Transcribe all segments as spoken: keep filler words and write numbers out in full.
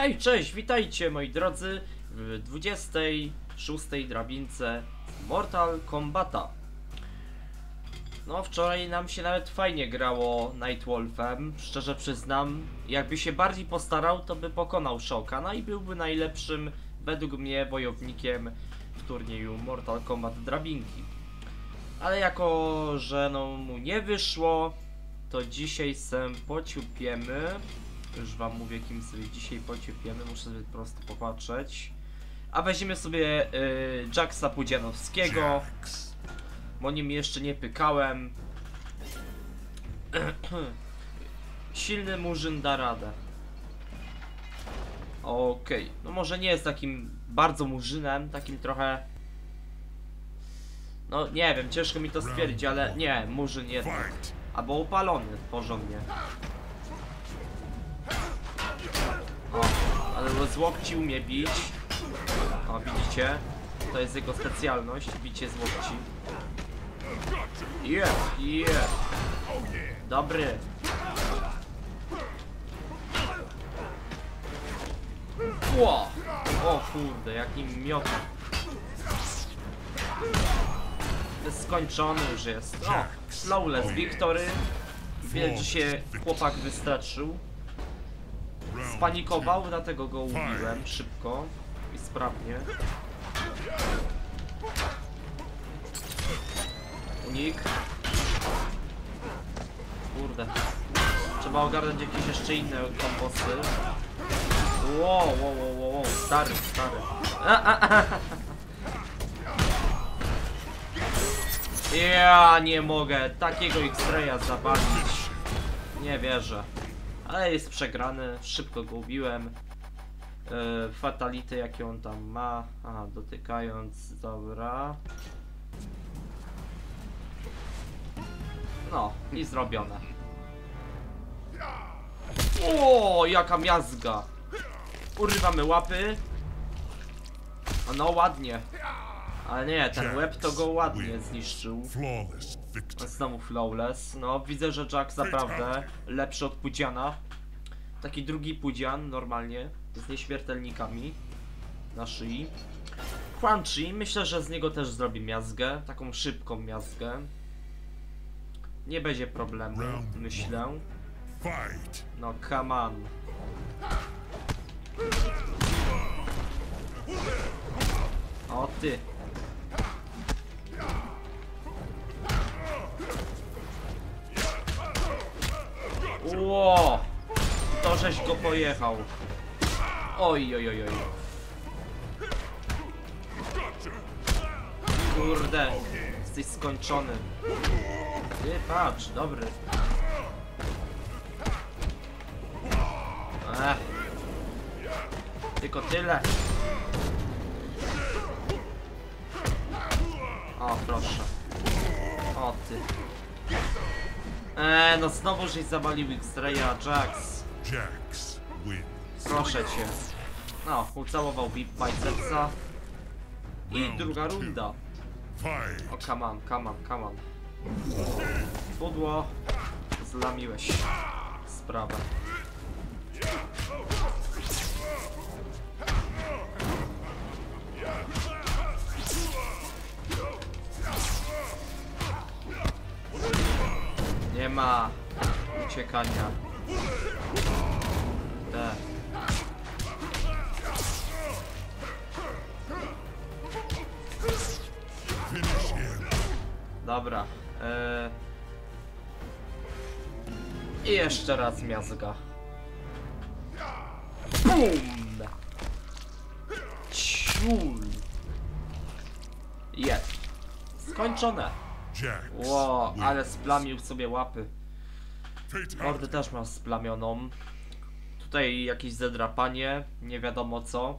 Hej, cześć, witajcie moi drodzy w dwudziestej szóstej drabince Mortal Kombata. No, wczoraj nam się nawet fajnie grało Nightwolfem, szczerze przyznam. Jakby się bardziej postarał, to by pokonał Shao Kahna i byłby najlepszym, według mnie, wojownikiem w turnieju Mortal Kombat drabinki. Ale jako, że no mu nie wyszło, to dzisiaj se pociupiemy. Już wam mówię, kim sobie dzisiaj pociupiemy, muszę sobie po prostu popatrzeć. A weźmiemy sobie y, Jacksa Pudzianowskiego, bo nim jeszcze nie pykałem. Silny murzyn da radę. Okej, okay. No może nie jest takim bardzo murzynem, takim trochę... No nie wiem, ciężko mi to stwierdzić, ale nie, murzyn jednak. Albo upalony porządnie. O, ale rozłokci umie bić. O, widzicie? To jest jego specjalność, bicie z łokci. Yeah, yeah. Dobry. Ło! O kurde, jaki miota. Skończony już jest. O, flawless victory. Wielce się chłopak wystraszył. Spanikował, dlatego go ubiłem szybko i sprawnie. Unik. Kurde. Trzeba ogarnąć jakieś jeszcze inne kombosy. Wow, wow, wow, wow, stary, stary. A, a, a. Ja nie mogę takiego X-raya zawalić. Nie wierzę. Ale jest przegrany, szybko go ubiłem. Yy, fatality jakie on tam ma. Aha, dotykając, dobra. No, i zrobione. O, jaka miazga. Urywamy łapy. No ładnie. Ale nie, ten łeb to go ładnie zniszczył. Znowu flawless. No, widzę, że Jack naprawdę lepszy od Pudziana. Taki drugi Pudzian, normalnie, z nieśmiertelnikami na szyi. Crunchy, myślę, że z niego też zrobi miazgę. Taką szybką miazgę. Nie będzie problemu, myślę. No, come on. O ty. Ło! To żeś go pojechał. Oj, oj, oj, oj. Kurde, jesteś skończony. Ty, patrz, dobry. Ech. Tylko tyle. O, proszę. O, ty. Eee, no znowu żeś zawalił X-raya, Jax. Proszę cię. No, ucałował bicepsa. I druga runda. O, come on, come on, come on. Pudło. Zlamiłeś sprawę. Nie ma uciekania. Te. Dobra. Eee. I jeszcze raz miazga. Bum! Ciul! Jest. Skończone. Ło, ale splamił sobie łapy. Mordę też ma splamioną. Tutaj jakieś zadrapanie, nie wiadomo co.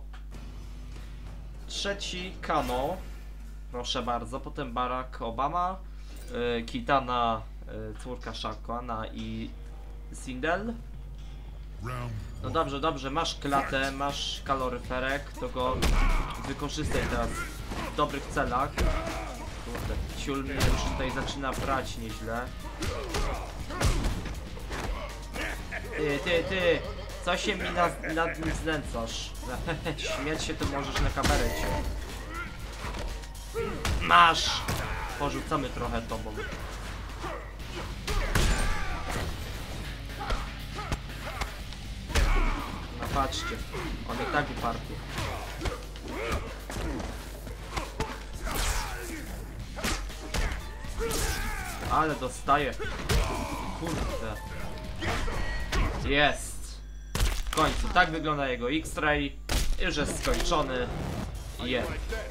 Trzeci Kano. Proszę bardzo, potem Barack Obama, yy, Kitana, yy, córka Shao Kahna i Sindel. No dobrze, dobrze, masz klatę, masz kaloryferek, to go wykorzystaj teraz w dobrych celach. Kurde, ciul mnie już tutaj zaczyna brać nieźle. Ty, ty, ty! Co się mi nad, nad nim znęcasz? Śmiać się to możesz na kamerecie. Masz! Porzucamy trochę tobą. No patrzcie, on i tak uparty. Ale dostaje. Kurde. Jest. W końcu, tak wygląda jego X-Ray. Już jest skończony. Jest.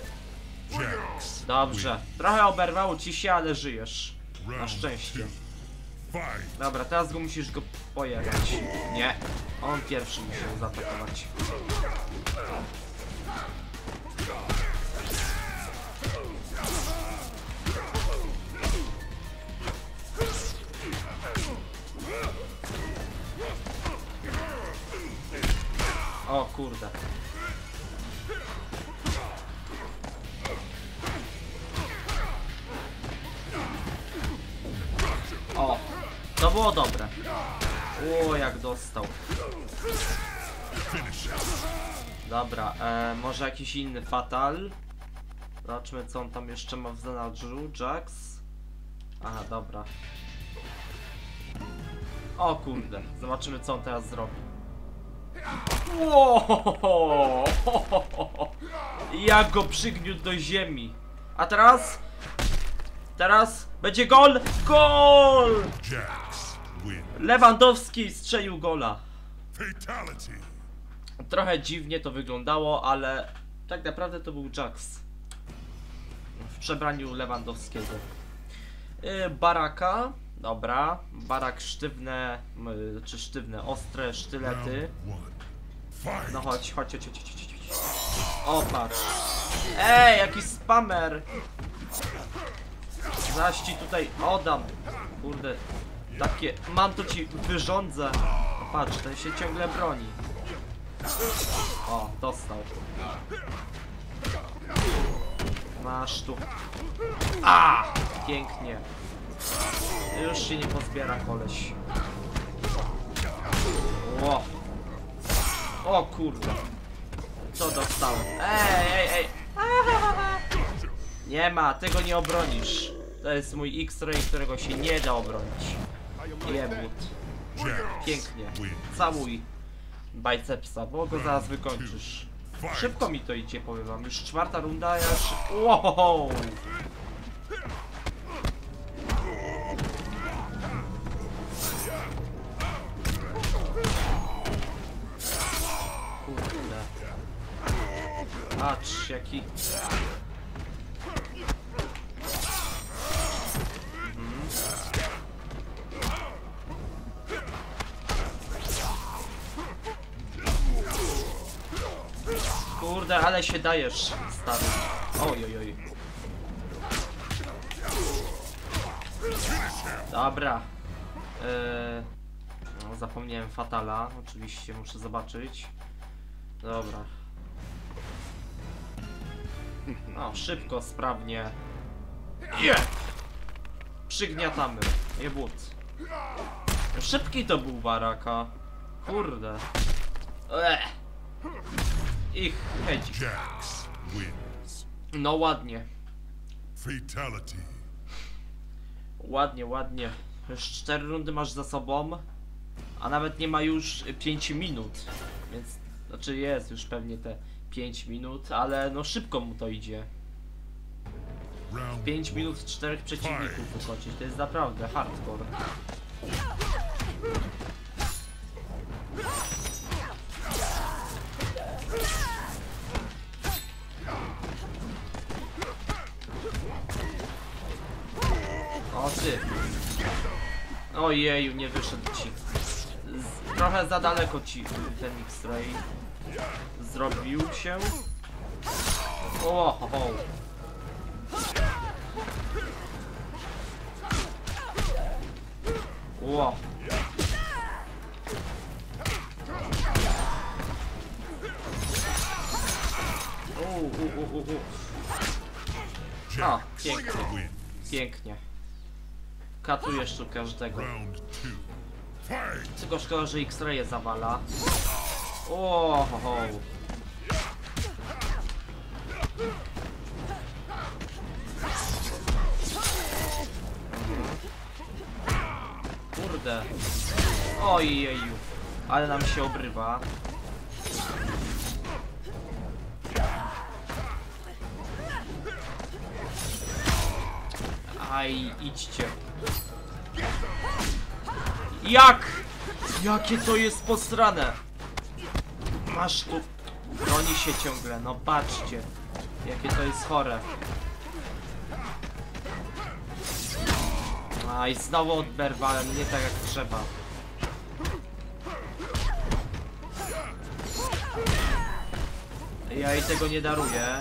Dobrze. Trochę oberwało ci się, ale żyjesz. Na szczęście. Dobra, teraz go musisz go pojechać. Nie. On pierwszy musiał zaatakować. O kurde. O, to było dobre. O, jak dostał. Dobra, e, może jakiś inny fatal. Zobaczmy, co on tam jeszcze ma w zanadrzu. Jax. Aha, dobra. O kurde, zobaczymy, co on teraz zrobi. Wow! Jak go przygniótł do ziemi. A teraz? Teraz będzie gol! Gol! Lewandowski strzelił gola. Trochę dziwnie to wyglądało, ale tak naprawdę to był Jax. W przebraniu Lewandowskiego. Yy, Baraka. Dobra. Barak sztywne, yy, czy sztywne, ostre sztylety. No chodź, chodź, chodź, chodź, chodź, chodź. O, patrz. Ej, jakiś spamer. Zaś ci tutaj oddam. Kurde. Takie, mam to ci wyrządzę. No patrz, ten się ciągle broni. O, dostał. Masz tu. A, pięknie. Już się nie pozbiera koleś. Ło. O kurde. Co dostałem? Ej, ej, ej. Nie ma, tego nie obronisz. To jest mój X-Ray, którego się nie da obronić. Jebut. Pięknie. Całuj bicepsa, bo go zaraz wykończysz. Szybko mi to idzie, powiem wam. Już czwarta runda, ja już... Wow! Kurde. Patrz, jaki... Kurde, ale się dajesz, stary. Oj, oj, oj. Dobra. Eee, no, zapomniałem fatala. Oczywiście muszę zobaczyć. Dobra. No, szybko, sprawnie. Yeah! Przygniatamy. Jebut. Szybki to był Baraka. Kurde. Ech. Ich hedzi. No ładnie. Fatality. Ładnie, ładnie. Już cztery rundy masz za sobą, a nawet nie ma już pięć minut. Więc, znaczy jest już pewnie te pięć minut, ale no szybko mu to idzie. pięć minut czterech przeciwników wykończyć, to jest naprawdę hardcore. O ty. Ojeju, nie wyszedł ci. Z, trochę za daleko ci ten X-Ray zrobił się. O, ho, ho. Ło. U, u, u, u, u. O, pięknie. Pięknie. Katujesz tu każdego. Fight! Tylko szkoda, że X-Ray zawala. O, ho, ho. Kurde. Ojeju. Ale nam się obrywa. Aj, idźcie. Jak? Jakie to jest posrane? Masz tu... Broni się ciągle, no patrzcie. Jakie to jest chore. Aj, znowu odberwałem, nie tak jak trzeba. Ja jej tego nie daruję.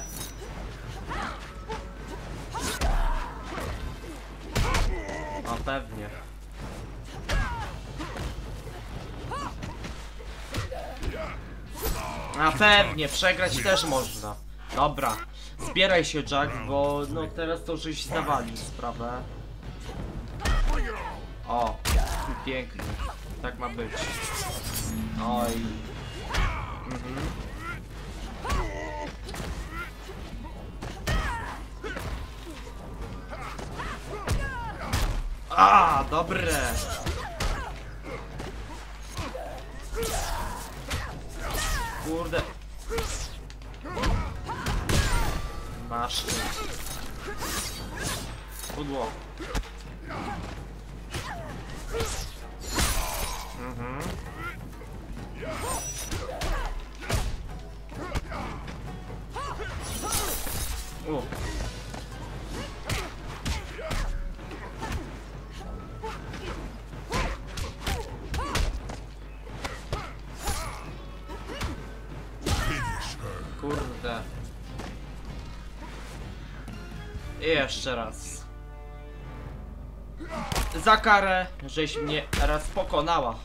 A pewnie. A pewnie, przegrać też można. Dobra, zbieraj się, Jack, bo no teraz to żeś zawalił sprawę. O, pięknie. Tak ma być. Oj. Mhm. A, dobre. Kurde. Masz tu. Pudło. Mhm. U. Kurde. I jeszcze raz. Za karę, żeś mnie raz pokonała.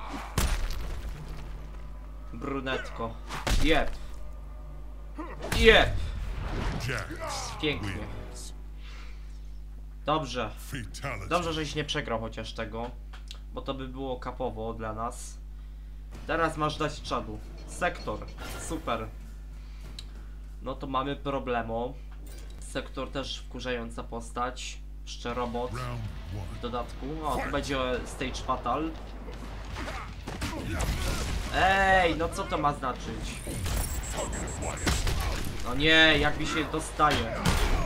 Brunetko. Jeb. Jeb. Pięknie. Dobrze. Dobrze, żeś nie przegrał chociaż tego. Bo to by było kapowo dla nas. Teraz masz dać czadu. Sektor. Super. No to mamy problemu. Sektor też wkurzająca postać. Jeszcze robot w dodatku. O, tu będzie stage fatal. Ej, no co to ma znaczyć? No nie, jak mi się dostaje.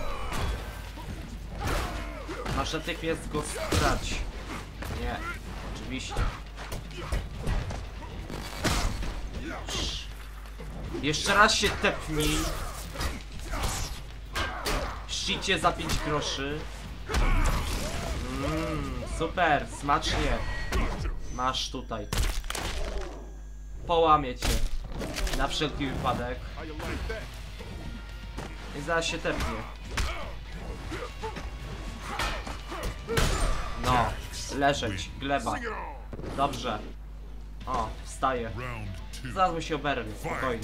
Masz natychmiast go strać. Nie, oczywiście. Jeszcze raz się tepnij. Szczycie za pięć groszy. Mmm, super, smacznie. Masz tutaj. Połamię cię. Na wszelki wypadek. I zaraz się tepnie. No, leżeć, gleba. Dobrze. O, wstaje. Zaraz mu się oberwie, spokojnie.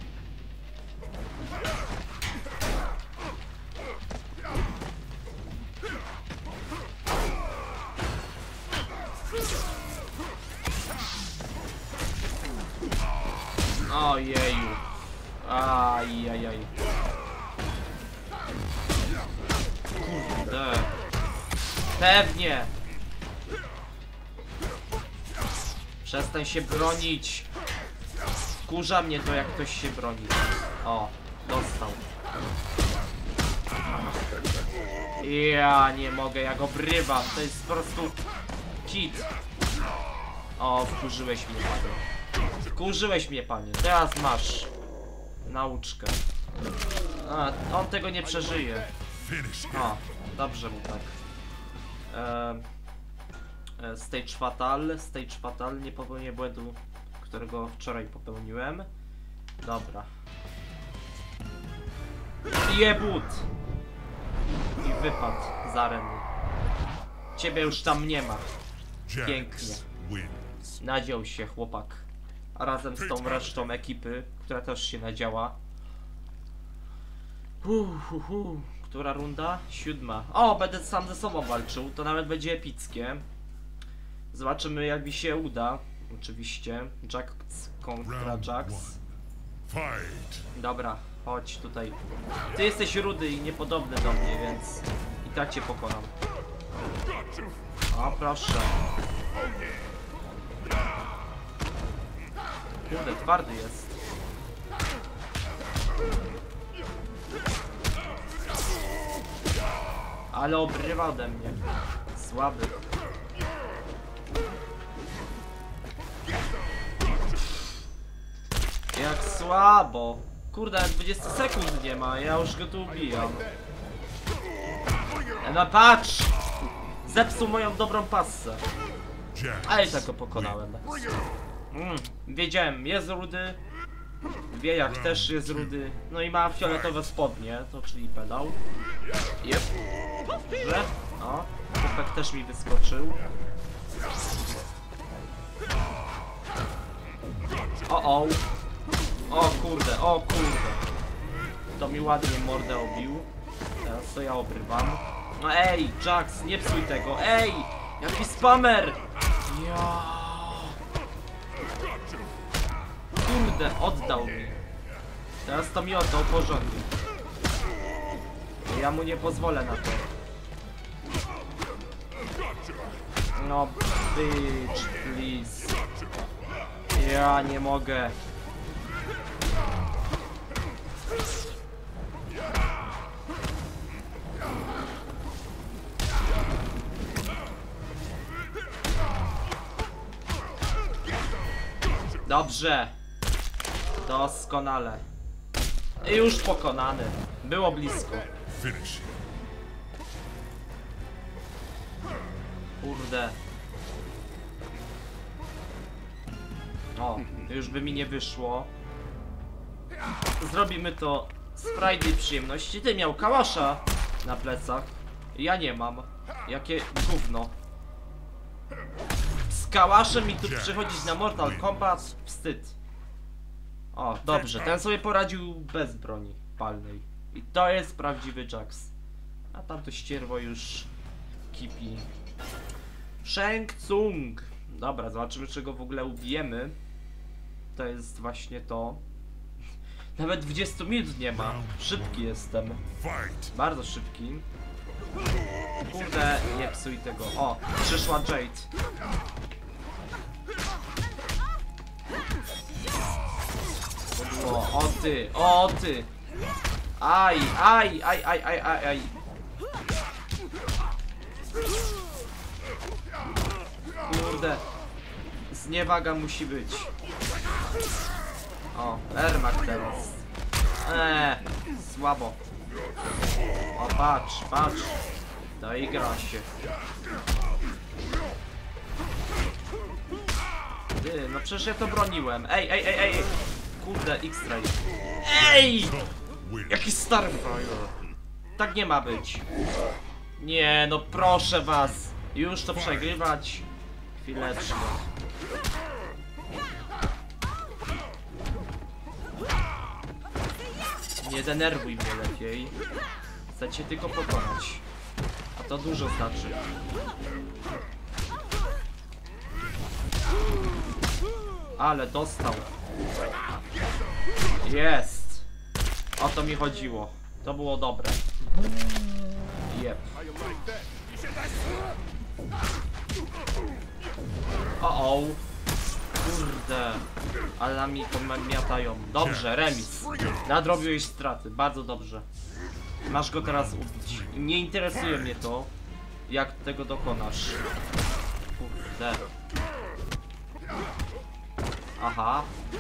Ojeju. Ajajaj. Kurde. Pewnie. Przestań się bronić. Wkurza mnie to, jak ktoś się broni. O, dostał. Ja nie mogę, jak obrywam. To jest po prostu kit. O, wkurzyłeś mnie, panie. Wkurzyłeś mnie, panie. Teraz masz nauczkę. A, on tego nie przeżyje. O, dobrze mu tak. E, stage fatal. Stage fatal. Nie popełnię błędu, którego wczoraj popełniłem. Dobra. Jebut! I wypadł z areny. Ciebie już tam nie ma. Pięknie. Nadział się chłopak. A razem z tą resztą ekipy, która też się nadziała. Hu, hu, hu. Która runda? Siódma. O, będę sam ze sobą walczył. To nawet będzie epickie. Zobaczymy, jak mi się uda. Oczywiście. Jax kontra Round Jax. one. Fight. Dobra, chodź tutaj. Ty jesteś rudy i niepodobny do mnie, więc i tak cię pokonam. O, proszę. Kurde, twardy jest. Ale obrywa ode mnie. Słaby. Jak słabo. Kurde, dwadzieścia sekund nie ma, ja już go tu ubijam. No patrz! Zepsuł moją dobrą passę. Jax. Ale i tak go pokonałem. Mm, wiedziałem, jest rudy. Wiejak też jest rudy. No i ma fioletowe spodnie, to czyli pedał. Jep. Dobrze. O, chłopak też mi wyskoczył. O, o. O kurde, o kurde. To mi ładnie mordę obił. Teraz to ja obrywam. No ej, Jax, nie psuj tego. Ej, jaki spamer. Ja. Kurde, oddał mi. Teraz to mi oddał porządnie. Ja mu nie pozwolę na to. No, bitch, please. Ja nie mogę. Dobrze. Doskonale. I już pokonany. Było blisko. Finish. Kurde. O, już by mi nie wyszło. Zrobimy to z frajdy i przyjemności. Ty miał kałasza na plecach. Ja nie mam. Jakie gówno. Z kałaszem mi tu przychodzić na Mortal Kombat? Wstyd. O, dobrze. Ten sobie poradził bez broni palnej. I to jest prawdziwy Jax. A tamto ścierwo już kipi. Shang Tsung. Dobra, zobaczymy, czy go w ogóle ubijemy. To jest właśnie to. Nawet dwadzieścia minut nie ma. Szybki jestem. Fight. Bardzo szybki. Kurde, nie psuj tego. O, przyszła Jade. O, o ty, o ty. Aj, aj, aj, aj, aj, aj, aj. Kurde. Zniewaga musi być. O, Ermak teraz. Eee, słabo. O, patrz, patrz. Doigra się. Ty, no przecież ja to broniłem. Ej, ej, ej, ej. Kurde, X-Ray. Ej! Win. Jaki Starfire. Tak nie ma być. Nie, no proszę was. Już to przegrywać. Chwileczkę. Nie denerwuj mnie lepiej. Chcę cię tylko pokonać. A to dużo znaczy. Ale dostał. Jest. O to mi chodziło. To było dobre. Jep. O, o. Kurde. Ale nami pomiatają. Dobrze, remis. Nadrobiłeś straty. Bardzo dobrze. Masz go teraz ubić. I nie interesuje mnie to, jak tego dokonasz. Kurde. Aha.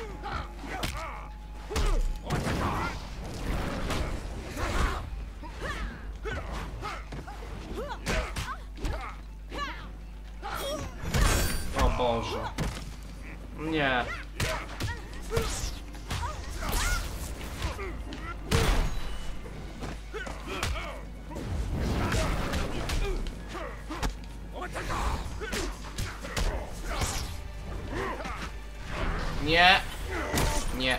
O Boże. Nie. Nie. Nie.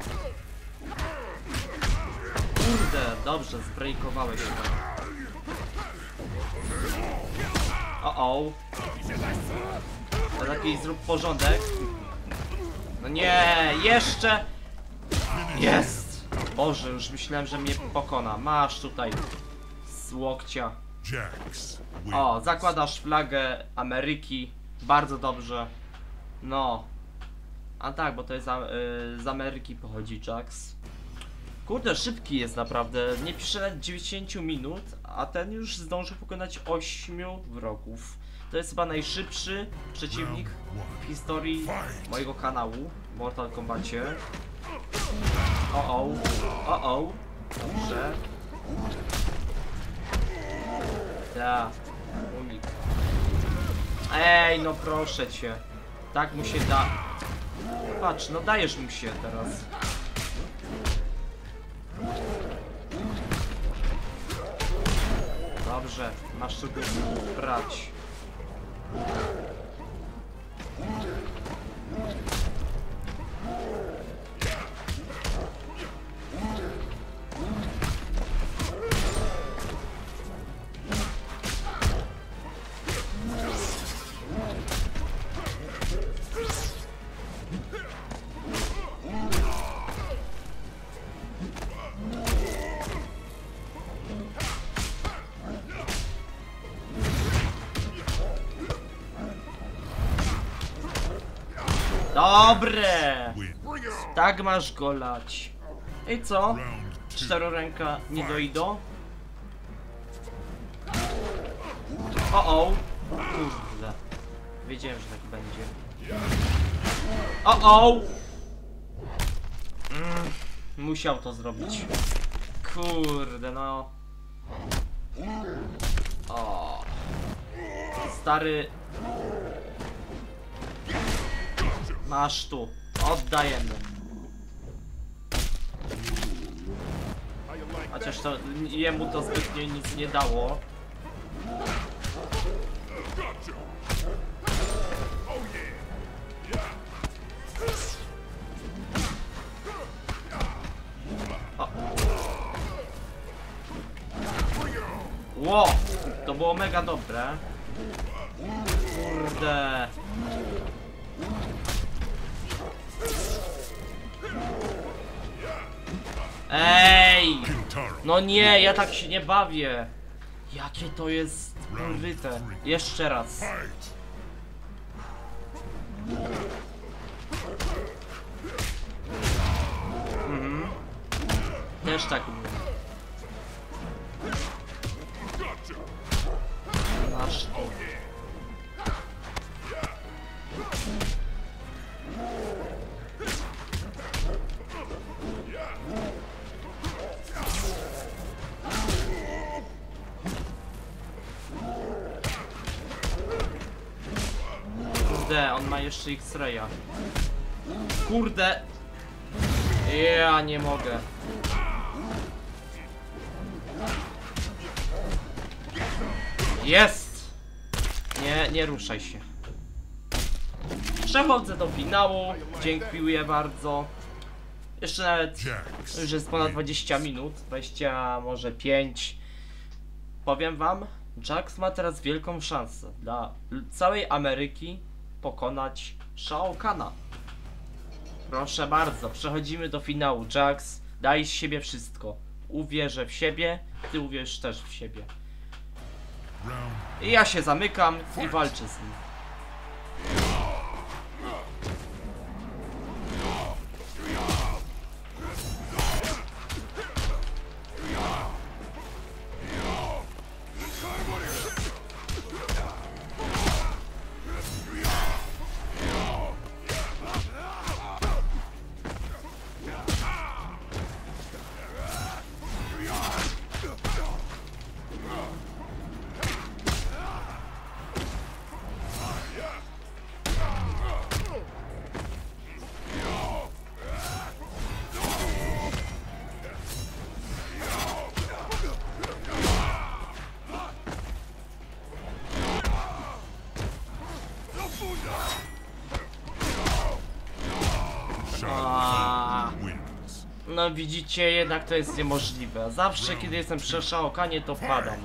Kurde, dobrze, zbrejkowałeś mnie. O, o. To lepiej zrób porządek. No nie, jeszcze! Jest! Boże, już myślałem, że mnie pokona. Masz tutaj z łokcia. Jax O, wins. zakładasz flagę Ameryki. Bardzo dobrze. No. A tak, bo to jest za, y, z Ameryki pochodzi Jax. Kurde, szybki jest naprawdę. Nie pisze nawet dziewięćdziesiąt minut, a ten już zdążył pokonać ośmiu wrogów. To jest chyba najszybszy przeciwnik w historii mojego kanału w Mortal Kombacie. O o, o o, dobrze. Da, unik. Ej, no proszę cię. Tak mu się da. Patrz, no dajesz mu się teraz. Dobrze, masz tu brać. Dobre! Wins. Tak masz go lać. I co? Round two. Czteroręka nie dojdą. O o! Kurde. Wiedziałem, że tak będzie. O o! Mm, musiał to zrobić. Kurde no. O. Stary. Masz tu. Oddajemy. Chociaż to jemu to zbytnio nic nie dało. O. Ło! To było mega dobre. Kurde. Ej! Kintaro. No nie, ja tak się nie bawię. Jakie to jest urwyte. Jeszcze raz. Fight. Mhm. Też tak umiem. Masz to. Kurde, on ma jeszcze X-raya. Kurde! Ja nie mogę. Jest! Nie, nie ruszaj się. Przechodzę do finału. Dziękuję bardzo. Jeszcze nawet Jax już jest ponad wins. dwadzieścia minut. dwadzieścia, może pięć. Powiem wam, Jax ma teraz wielką szansę dla całej Ameryki pokonać Shao Kahna. Proszę bardzo, przechodzimy do finału. Jax, daj z siebie wszystko. Uwierzę w siebie, ty uwierz też w siebie. Round I ja się zamykam i walczę z nim. A, wins. no widzicie, jednak to jest niemożliwe. Zawsze kiedy jestem przy Shao Kahnie, to padam.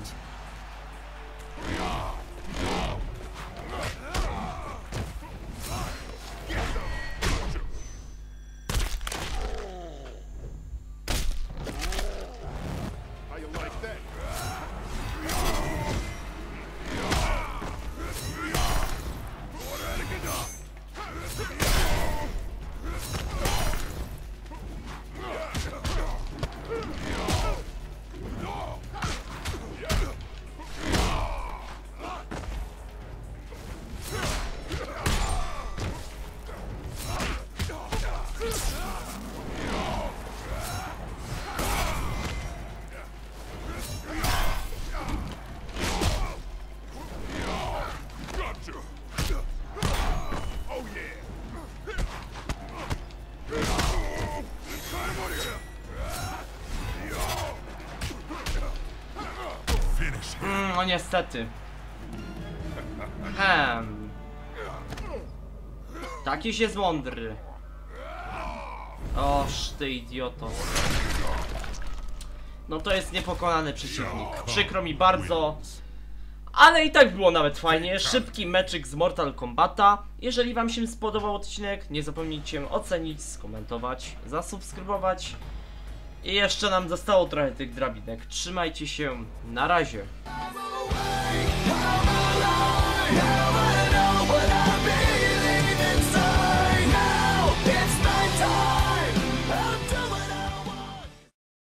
No niestety. Hem. Takiś jest mądry. Oż ty idioto. No to jest niepokonany przeciwnik. Przykro mi bardzo. Ale i tak było nawet fajnie. Szybki meczyk z Mortal Kombata. Jeżeli wam się spodobał odcinek, nie zapomnijcie ocenić, skomentować, zasubskrybować. I jeszcze nam zostało trochę tych drabinek. Trzymajcie się, na razie.